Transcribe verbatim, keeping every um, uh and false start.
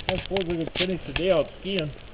I suppose we could finish the day out skiing.